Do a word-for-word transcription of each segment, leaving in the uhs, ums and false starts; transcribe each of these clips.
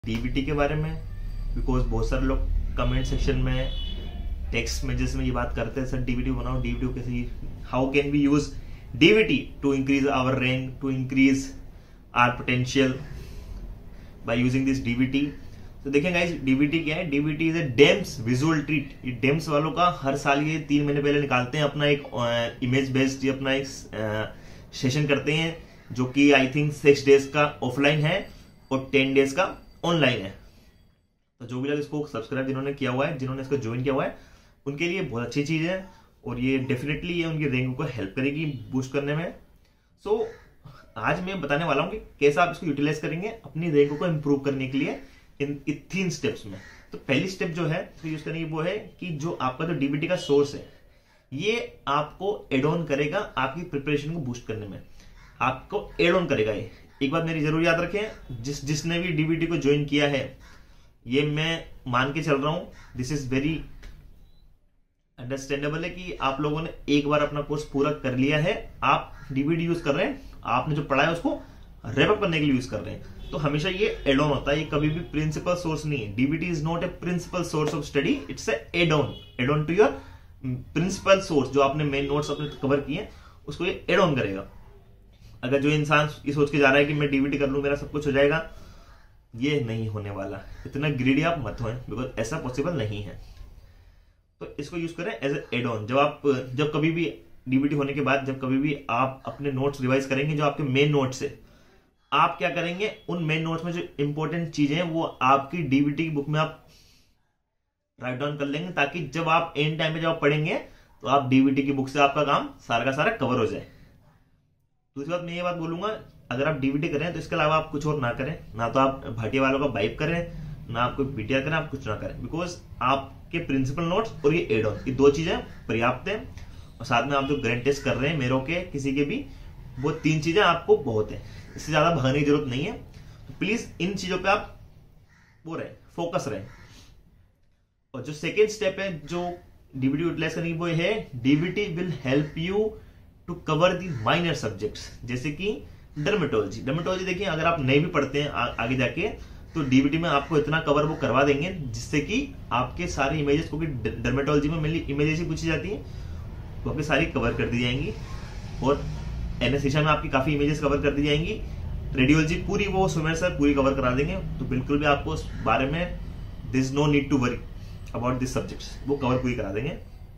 DBT के बारे में, बिकॉज बहुत सारे लोग कमेंट सेक्शन में टेक्स्ट मैसेज में ये बात करते हैं, सर डीबीटी बनाओ, डीबीटी कैसे, how can we use DBT to increase our rank, to increase our potential by using this DBT. तो देखें गाइस, डीबीटी क्या है? DBT is a DAMS visual treat. ये डेम्स वालों का हर साल ये तीन महीने पहले निकालते हैं अपना एक इमेज बेस्ड अपना एक सेशन करते हैं, जो कि आई थिंक सिक्स डेज का ऑफलाइन है और टेन डेज का ऑनलाइन है। तो जो भी लोग इसको सब्सक्राइब जिन्होंने किया हुआ है, जिन्होंने इसको ज्वाइन किया हुआ है, उनके लिए बहुत अच्छी चीज है और ये डेफिनेटली ये उनकी रैंक को हेल्प करेगी बूस्ट करने में। सो so, आज मैं बताने वाला हूँ कि कैसे आप इसको यूटिलाइज करेंगे अपनी रैंक को इंप्रूव करने के लिए इन तीन स्टेप्स में। तो पहली स्टेप जो है तो यूज करने की वो है कि जो आपका जो डीबीटी का सोर्स है, ये आपको एड ऑन करेगा आपकी प्रिपरेशन को बूस्ट करने में, आपको एड ऑन करेगा। ये एक बात मेरी जरूर याद रखें, जिस जिसने भी डीबीटी को ज्वाइन किया है, ये मैं मान के चल रहा हूं, दिस इज वेरी अंडरस्टैंडेबल है कि आप लोगों ने एक बार अपना कोर्स पूरा कर लिया है, आप डीबीटी यूज कर रहे हैं, आपने जो पढ़ा है उसको रैप अप करने के लिए यूज कर रहे हैं। तो हमेशा ये एड ऑन होता है, ये कभी भी प्रिंसिपल सोर्स नहीं है। DBT is not a principal source of study, it's a add on, add on to your principal source. जो आपने मेन नोट्स अपने कवर किए उसको ये एड ऑन करेगा। अगर जो इंसान ये सोच के जा रहा है कि मैं डीबीटी कर लूं मेरा सब कुछ हो जाएगा, ये नहीं होने वाला। इतना ग्रीडी आप मत हों, बिकॉज ऐसा पॉसिबल नहीं है। तो इसको यूज करें एज ए एड ऑन। जब आप जब कभी भी डीबीटी होने के बाद जब कभी भी आप अपने नोट्स रिवाइज करेंगे, जो आपके मेन नोट्स है, आप क्या करेंगे, उन मेन नोट्स में जो इंपॉर्टेंट चीजें हैं वो आपकी डीबीटी की बुक में आप राइट डाउन कर लेंगे, ताकि जब आप एंड टाइम पे जब आप पढ़ेंगे तो आप डीबीटी की बुक से आपका काम सारा का सारा कवर हो जाए। दूसरी बात मैं ये बात बोलूंगा, अगर आप डीबीटी करें तो इसके अलावा आप कुछ और ना करें, ना तो आप भाटिया वालों का वाइब करें, ना आप कोई बीटीआर करें, आप कुछ ना करें, बिकॉज आपके प्रिंसिपल नोट्स और ये एड ऑन, ये दो चीजें पर्याप्त है। और साथ में आप जो ग्रैंड टेस्ट कर रहे हैं मेरों के किसी के भी, वो तीन चीजें आपको बहुत है, इससे ज्यादा भागने की जरूरत नहीं है। तो प्लीज इन चीजों पे आप वो रहे, फोकस रहे। और जो सेकेंड स्टेप है जो डीबीटी यूटिलाइज करने की, वो है DBT will help you to cover the minor subjects, जैसे कि डर्मेटोलॉजी। डर्मेटोलॉजी देखिए, अगर आप नहीं भी पढ़ते हैं आ, आगे जाके, तो डीबीटी में आपको इतना कवर वो करवा देंगे जिससे कि आपके सारे इमेजेस, क्योंकि डर्मेटोलॉजी में मेनली इमेजेस ही पूछी जाती है, तो आपकी सारी कवर कर दी जाएंगी। और एनेस्थीसिया में आपकी काफी इमेजेस कवर कर दी जाएंगी। रेडियोलॉजी पूरी वो सुमेर सर पूरी कवर करा देंगे, तो बिल्कुल भी आपको उस बारे में this no need to worry about this subjects, वो कवर पूरी करा देंगे।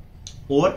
और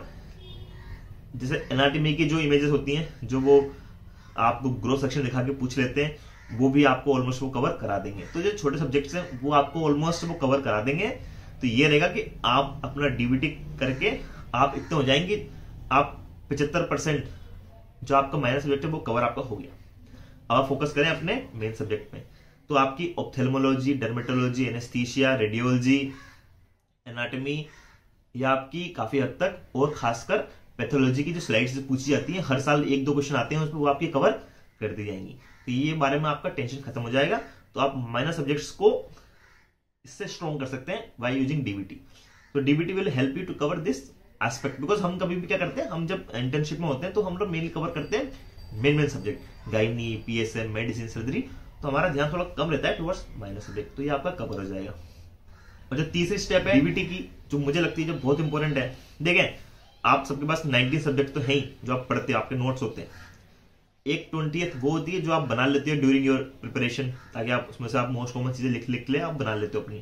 जैसे एनाटॉमी की जो इमेजेस होती हैं, जो वो आपको ग्रोथ सेक्शन दिखा के पूछ लेते हैं, वो भी आपको ऑलमोस्ट वो कवर करा देंगे। तो जो छोटे सब्जेक्ट्स हैं वो आपको ऑलमोस्ट वो कवर करा देंगे। तो ये रहेगा कि आप अपना डीबीटी करके आप इतने हो जाएंगे, आप पचहत्तर परसेंट जो आपका माइनर सब्जेक्ट है वो कवर आपका हो गया। अब आप फोकस करें अपने मेन सब्जेक्ट में। तो आपकी ophthalmology, dermatology, anaesthesia, radiology, anatomy, या आपकी काफी हद तक, और खासकर पैथोलॉजी की जो स्लाइड्स पूछी जाती हैं, हर साल एक दो क्वेश्चन आते हैं उसमें, वो आपकी कवर कर दी जाएंगी। तो ये बारे में आपका टेंशन खत्म हो जाएगा। तो आप माइनर सब्जेक्ट्स को इससे स्ट्रॉन्ग कर सकते हैं बाय यूजिंग डीबीटी। तो DBT will help you to cover this aspect, because हम कभी भी क्या करते हैं, हम जब इंटर्नशिप में होते हैं तो हम लोग मेनली कवर करते हैं main main subject, gynae, PSM, medicine, surgery, तो हमारा ध्यान थोड़ा कम रहता है टुवर्ड्स माइनर सब्जेक्ट। तो ये आपका कवर हो जाएगा। और जो तीसरी स्टेप है डीबीटी की, जो मुझे लगती है जो बहुत इंपॉर्टेंट है, देखें आप सबके पास नाइनटीन सब्जेक्ट तो है ही जो आप पढ़ते हो, आपके नोट्स होते हैं। एक ट्वेंटियथ वो होती है जो आप बना लेते हो ड्यूरिंग योर प्रिपरेशन, ताकि आप उसमें से आप मोस्ट कॉमन चीजें लिख लिख ले आप बना लेते हो अपनी।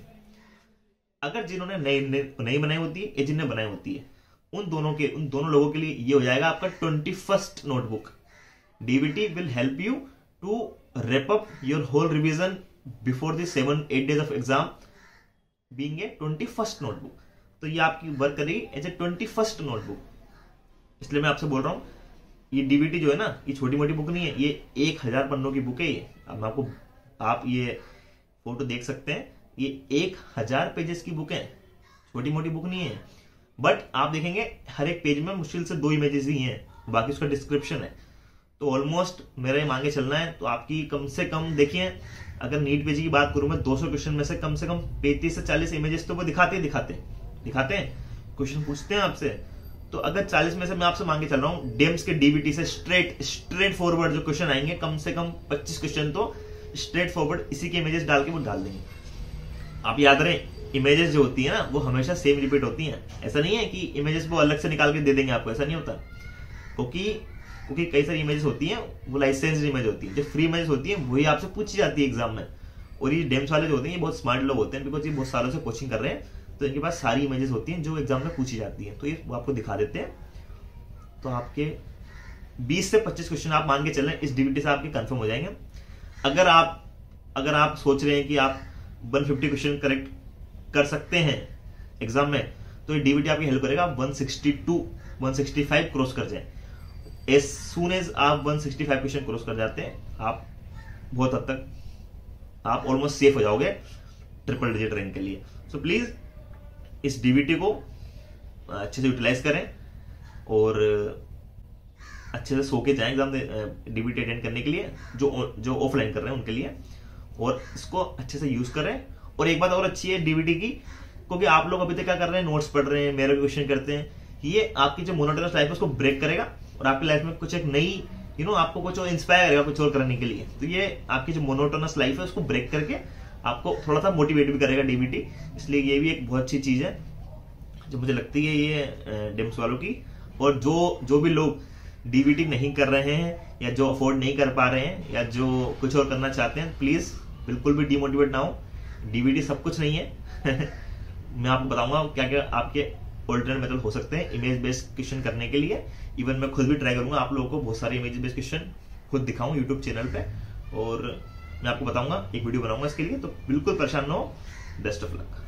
अगर जिन्होंने नई नहीं बनाई होती है या जिन्हें बनाई होती है, उन दोनों के उन दोनों लोगों के लिए ये हो जाएगा आपका twenty first notebook. DBT will help you to wrap up your whole revision before the seven eight days of exam, being a twenty first notebook. तो ये आपकी वर्क करेगी as a twenty first notebook. इसलिए मैं आपसे बोल रहा हूं, ये डीबीटी जो है ना, ये छोटी मोटी बुक नहीं है, ये एक हजार पन्नों की बुक है। ये अब आपको आप ये फोटो देख सकते हैं, ये एक हजार पेजेस की बुक है, छोटी मोटी बुक नहीं है। बट आप देखेंगे हर एक पेज में मुश्किल से दो इमेजेस ही हैं, बाकी उसका डिस्क्रिप्शन है। तो ऑलमोस्ट मेरा ये मांगे चलना है, तो आपकी कम से कम देखिए, अगर नीट पेज की बात करूं मैं, दो सौ क्वेश्चन में से कम से कम पैंतीस से चालीस इमेजेस तो वो दिखाते दिखाते दिखाते हैं, क्वेश्चन पूछते हैं आपसे। तो अगर चालीस में से मैं आपसे मांगे चल रहा हूं, डेम्स के डीबीटी से स्ट्रेट स्ट्रेट फॉरवर्ड जो क्वेश्चन आएंगे, कम से कम पच्चीस क्वेश्चन तो स्ट्रेट फॉरवर्ड इसी के इमेजेस डाल के वो डाल देंगे। आप याद रहे इमेजेस जो होती है ना वो हमेशा सेम रिपीट होती हैं। ऐसा नहीं है कि इमेजेस वो अलग से निकाल के दे देंगे आपको, ऐसा नहीं होता। क्योंकि क्योंकि कई सारी इमेजेस होती हैं वो लाइसेंस इमेज होती है, जो फ्री इमेजेस होती है वही आपसे पूछी जाती है एग्जाम में। और ये डेम्स वाले जो होते हैं ये बहुत स्मार्ट लोग होते हैं, बिकॉज ये बहुत सालों से कोचिंग कर रहे हैं, तो इनके पास सारी इमेजेस होती हैं जो एग्जाम में पूछी जाती हैं, तो ये वो आपको दिखा देते हैं। तो आपके बीस से पच्चीस क्वेश्चन आप मान के चल रहे हैं इस डीबीटी से आपके कंफर्म हो जाएंगे। अगर आप अगर आप सोच रहे हैं कि आप एक सौ पचास क्वेश्चन करेक्ट कर सकते हैं एग्जाम में, तो ये डीबीटी आपकी हेल्प करेगा आप एक सौ बासठ, एक सौ पैंसठ क्रॉस कर जाए। एज सून एज आप एक सौ पैंसठ क्वेश्चन क्रॉस कर जाते हैं, आप बहुत हद तक आप ऑलमोस्ट सेफ हो जाओगे ट्रिपल डिजिट रैंक के लिए। सो प्लीज इस डीबीटी को अच्छे से यूटिलाइज करें और अच्छे से सो के जाएं एग्जाम डीबीटी अटेंड करने के लिए, जो जो ऑफलाइन कर रहे हैं उनके लिए, और इसको अच्छे से यूज करें। और एक बात और अच्छी है डीबीटी की, क्योंकि आप लोग अभी तक क्या कर रहे हैं, नोट्स पढ़ रहे हैं, मेरे क्वेश्चन करते हैं, ये आपकी जो मोनोटोनस लाइफ है उसको ब्रेक करेगा और आपकी लाइफ में कुछ एक नई यू नो आपको कुछ और इंस्पायर करेगा कुछ और करने के लिए। तो ये आपकी जो मोनोटोनस लाइफ है उसको ब्रेक करके आपको थोड़ा सा मोटिवेट भी करेगा डीबीटी। इसलिए ये भी एक बहुत अच्छी चीज है जो मुझे लगती है ये डेम्स वालों की। और जो जो भी लोग डीबीटी नहीं कर रहे हैं या जो अफोर्ड नहीं कर पा रहे हैं या जो कुछ और करना चाहते हैं, प्लीज बिल्कुल भी डिमोटिवेट ना हो। डीबीटी सब कुछ नहीं है मैं आपको बताऊंगा क्या क्या आपके ऑल्टरनेट मेथड हो सकते हैं इमेज बेस्ड क्वेश्चन करने के लिए। इवन मैं खुद भी ट्राई करूंगा आप लोगों को बहुत सारे इमेज बेस्ड क्वेश्चन खुद दिखाऊं यूट्यूब चैनल पे, और मैं आपको बताऊंगा, एक वीडियो बनाऊंगा इसके लिए। तो बिल्कुल परेशान ना हो। Best of luck.